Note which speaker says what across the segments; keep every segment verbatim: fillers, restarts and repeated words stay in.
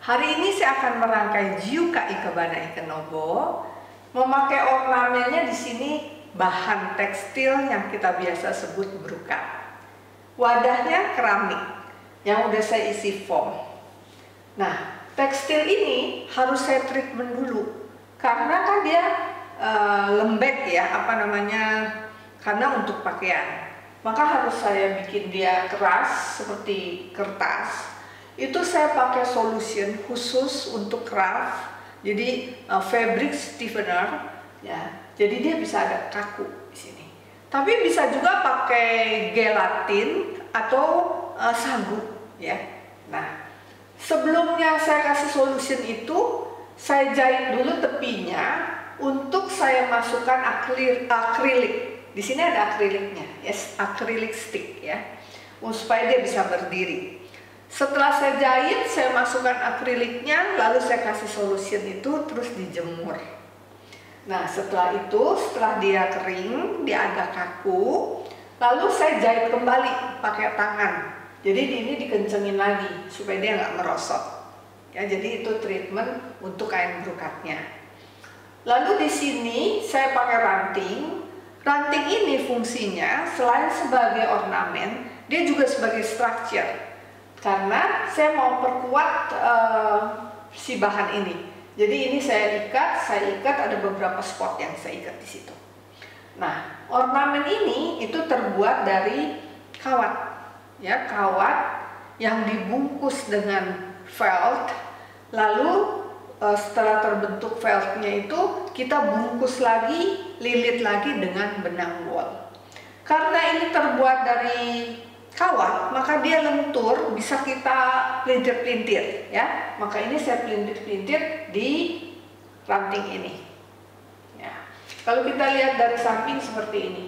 Speaker 1: Hari ini saya akan merangkai Jiuka Ikebana Ikenobo. Memakai ornamennya di sini bahan tekstil yang kita biasa sebut brokat. Wadahnya keramik yang udah saya isi foam. Nah, tekstil ini harus saya treatment dulu karena kan dia uh, lembek ya, apa namanya, karena untuk pakaian. Maka harus saya bikin dia keras seperti kertas. Itu saya pakai solution khusus untuk craft. Jadi uh, fabric stiffener ya. Jadi dia bisa ada kaku di sini. Tapi bisa juga pakai gelatin atau uh, sagu ya. Nah, sebelumnya saya kasih solution itu, saya jahit dulu tepinya untuk saya masukkan akrilik. akrilik. Di sini ada akriliknya, yes, akrilik stick ya, supaya dia bisa berdiri. Setelah saya jahit, saya masukkan akriliknya, lalu saya kasih solution itu, terus dijemur. Nah, setelah itu, setelah dia kering, dia agak kaku, lalu saya jahit kembali pakai tangan. Jadi ini dikencengin lagi supaya dia nggak merosot. Ya, jadi itu treatment untuk kain brokatnya. Lalu di sini saya pakai ranting. Ranting ini fungsinya selain sebagai ornamen, dia juga sebagai structure. Karena saya mau perkuat uh, si bahan ini. Jadi ini saya ikat, saya ikat ada beberapa spot yang saya ikat di situ. Nah, ornamen ini itu terbuat dari kawat, ya kawat yang dibungkus dengan felt. Lalu uh, setelah terbentuk feltnya itu kita bungkus lagi, lilit lagi dengan benang wol. Karena ini terbuat dari kawat, maka dia lentur, bisa kita pelintir-pelintir ya. Maka ini saya pelintir-pelintir di ranting ini. Ya. Kalau kita lihat dari samping seperti ini,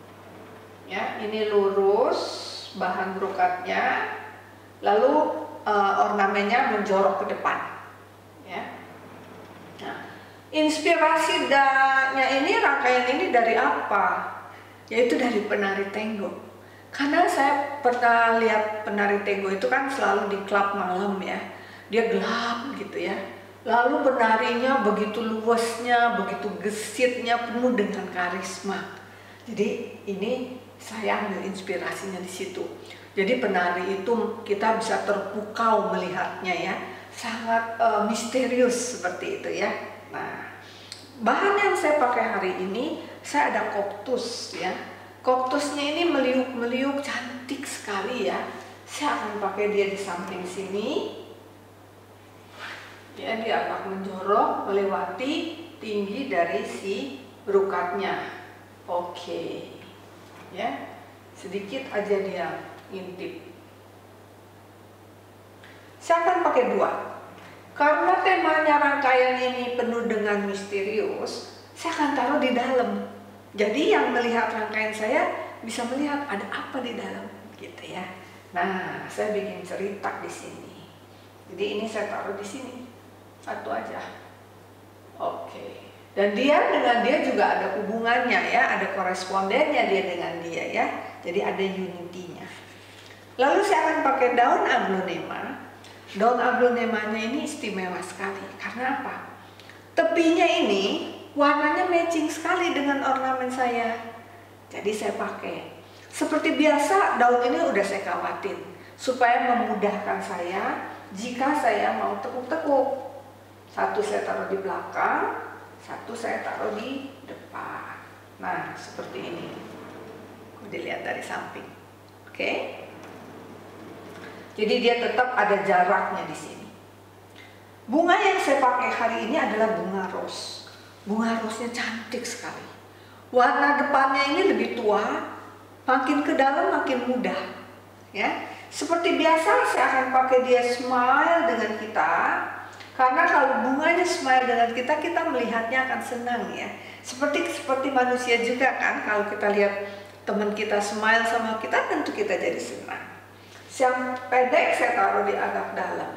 Speaker 1: ya, ini lurus bahan brokatnya, lalu uh, ornamennya menjorok ke depan. Ya. Nah, inspirasi danya ini, rangkaian ini dari apa? Yaitu dari penari tango. Karena saya pernah lihat penari tango itu kan selalu di klub malam ya. Dia gelap gitu ya. Lalu penarinya begitu luasnya, begitu gesitnya, penuh dengan karisma. Jadi ini saya ambil inspirasinya di situ. Jadi penari itu kita bisa terpukau melihatnya ya. Sangat uh, misterius seperti itu ya. Nah, bahan yang saya pakai hari ini, saya ada koktus ya. Koktusnya ini meliuk-meliuk, cantik sekali ya. Saya akan pakai dia di samping sini. Ya, dia agak menjorok melewati tinggi dari si brokatnya. Oke. Ya. Sedikit aja dia ngintip. Saya akan pakai dua. Karena temanya rangkaian ini penuh dengan misterius, saya akan taruh di dalam. Jadi yang melihat rangkaian saya bisa melihat ada apa di dalam, gitu ya. Nah, saya bikin cerita di sini. Jadi ini saya taruh di sini, satu aja. Oke. Dan dia dengan dia juga ada hubungannya ya, ada korespondennya dia dengan dia ya. Jadi ada unity-nya. Lalu saya akan pakai daun aglonema. Daun aglonemanya ini istimewa sekali. Karena apa? Tepinya ini warnanya matching sekali dengan ornamen saya. Jadi saya pakai. Seperti biasa daun ini udah saya kawatin supaya memudahkan saya jika saya mau tekuk-tekuk. Satu saya taruh di belakang, satu saya taruh di depan. Nah, seperti ini. Dilihat dari samping. Oke? Jadi dia tetap ada jaraknya di sini. Bunga yang saya pakai hari ini adalah bunga rose. Bunga rosnya cantik sekali. Warna depannya ini lebih tua, makin ke dalam makin muda. Ya, seperti biasa saya akan pakai dia smile dengan kita. Karena kalau bunganya smile dengan kita, kita melihatnya akan senang ya. Seperti seperti manusia juga kan, kalau kita lihat teman kita smile sama kita, tentu kita jadi senang. Yang pendek saya taruh di agak dalam.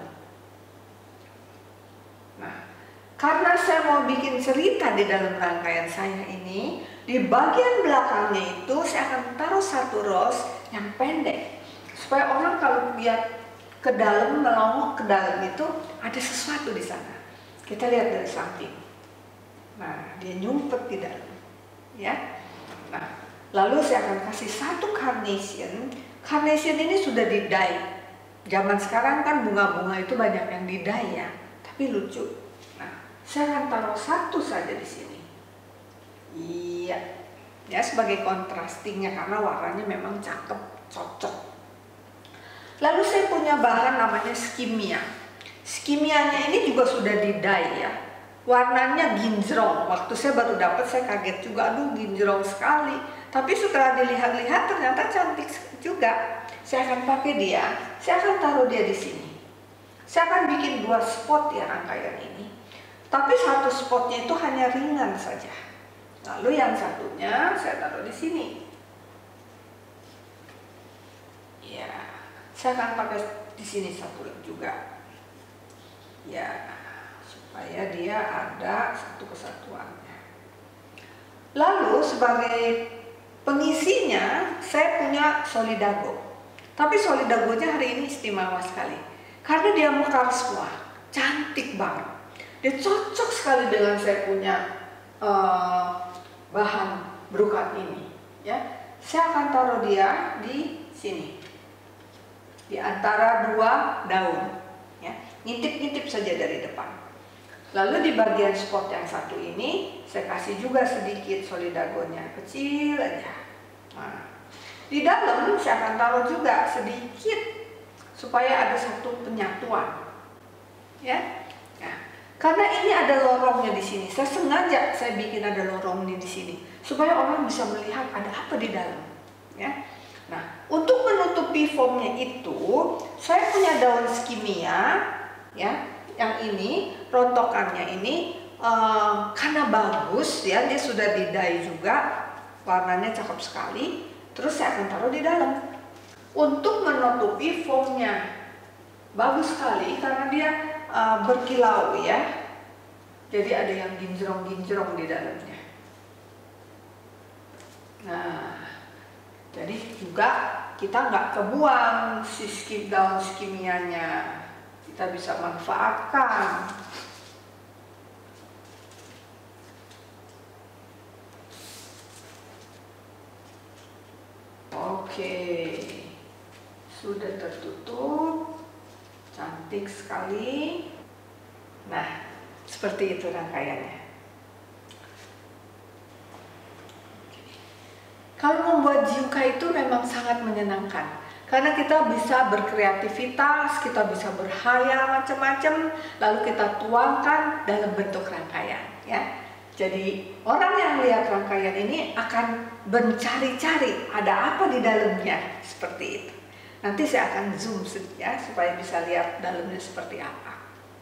Speaker 1: Nah, karena saya mau bikin cerita di dalam rangkaian saya ini, di bagian belakangnya itu saya akan taruh satu rose yang pendek. Supaya orang kalau lihat ke dalam, melongok ke dalam itu ada sesuatu di sana. Kita lihat dari samping. Nah, dia nyumpet di dalam, ya. Nah, lalu saya akan kasih satu carnation. Carnation ini sudah di-dye. Zaman sekarang kan bunga-bunga itu banyak yang di-dye ya, tapi lucu. Nah, saya akan taruh satu saja di sini. Iya, ya sebagai contrastingnya karena warnanya memang cakep, cocok. Lalu saya punya bahan namanya skimia. Skimianya ini juga sudah di-dye ya. Warnanya ginjrong. Waktu saya baru dapat saya kaget juga, aduh ginjrong sekali. Tapi setelah dilihat-lihat ternyata cantik juga. Saya akan pakai dia. Saya akan taruh dia di sini. Saya akan bikin dua spot ya rangkaian ini. Tapi satu spotnya itu hanya ringan saja. Lalu yang satunya saya taruh di sini. Ya, saya akan pakai di sini satu juga. Ya, supaya dia ada satu kesatuannya. Lalu sebagai pengisinya saya punya solidago. Tapi solidagonya hari ini istimewa sekali karena dia mekar semua, cantik banget. Dia cocok sekali dengan saya punya uh, bahan brokat ini. Ya, saya akan taruh dia di sini, di antara dua daun. Ya, ngintip-ngintip saja dari depan. Lalu di bagian spot yang satu ini saya kasih juga sedikit solidagonya, kecil aja. Nah, di dalam saya akan taruh juga sedikit supaya ada satu penyatuan. Ya. Nah, karena ini ada lorongnya di sini, saya sengaja saya bikin ada lorongnya di sini supaya orang bisa melihat ada apa di dalam. Ya. Nah, untuk menutupi formnya itu, saya punya daun skimia, ya, yang ini rontokannya ini uh, karena bagus, ya, dia sudah di-dye juga, warnanya cakep sekali. Terus saya akan taruh di dalam untuk menutupi formnya. Bagus sekali karena dia uh, berkilau ya. Jadi ada yang ginjrong-ginjrong di dalamnya. Nah, jadi juga kita nggak kebuang si skim daun skimianya. Kita bisa manfaatkan. Oke, sudah tertutup, cantik sekali. Nah, seperti itu rangkaiannya. Kalau membuat jiuka itu memang sangat menyenangkan, karena kita bisa berkreativitas, kita bisa berhayal macam-macam, lalu kita tuangkan dalam bentuk rangkaian, ya. Jadi orang yang melihat rangkaian ini akan mencari-cari ada apa di dalamnya, seperti itu. Nanti saya akan zoom ya supaya bisa lihat dalamnya seperti apa.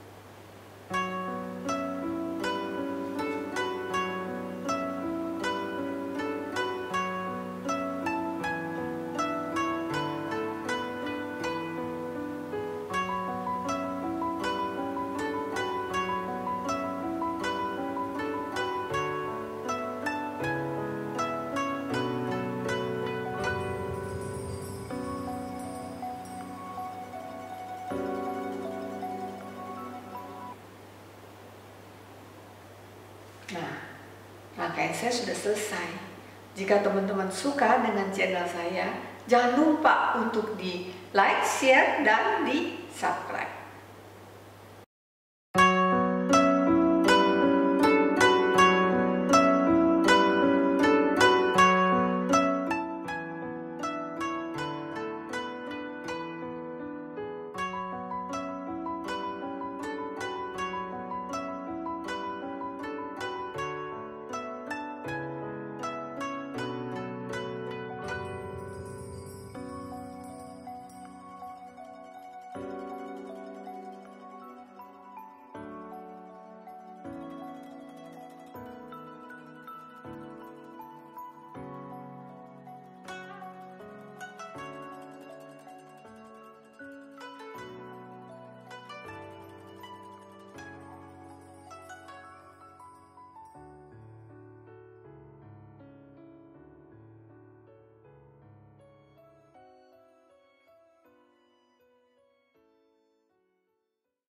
Speaker 1: Nah, rangkaian saya sudah selesai. Jika teman-teman suka dengan channel saya, jangan lupa untuk di like, share, dan di subscribe.